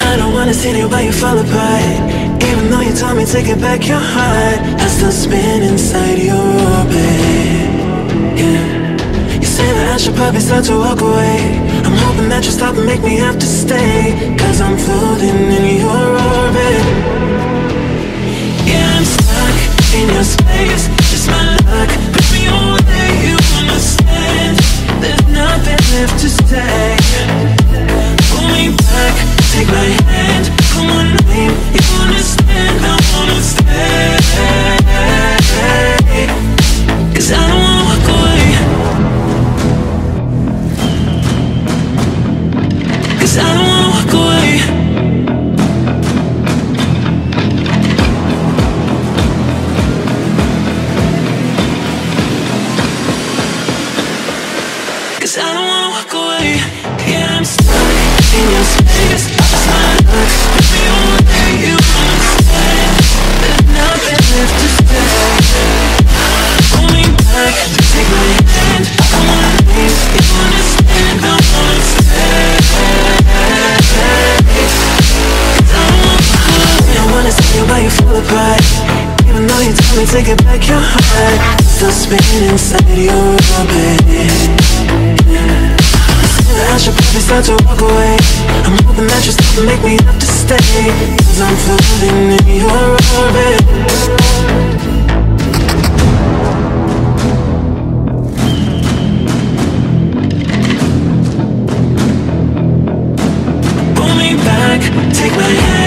I don't wanna sit here while you fall apart. Even though you told me to get back your heart, I still spin inside your orbit. Yeah. You say that I should probably start to walk away. I'm hoping that you stop and make me have to stay, 'cause I'm floating in your orbit. Yeah, I'm stuck in your space. It's my luck, push me away, you understand. There's nothing left to say. Pull me back, take my hand, call my name, you understand. I wanna stay, 'cause I don't wanna walk away. 'Cause I don't wanna walk away. 'Cause I don't wanna walk away. Yeah, I'm stuck in your space. It's my luck, push me away, you understand. There's nothing left to say. Pull me back, take my hand, I wanna leave, you understand. I wanna stay, 'cause I don't wanna walk away. I wanna see you while you fall apart. Even though you told me to get back your heart, still spinning inside your orbit. I should probably start to walk away. I'm hoping that you stop and make me have to stay, 'cause I'm floating in your orbit. Pull me back, take my hand.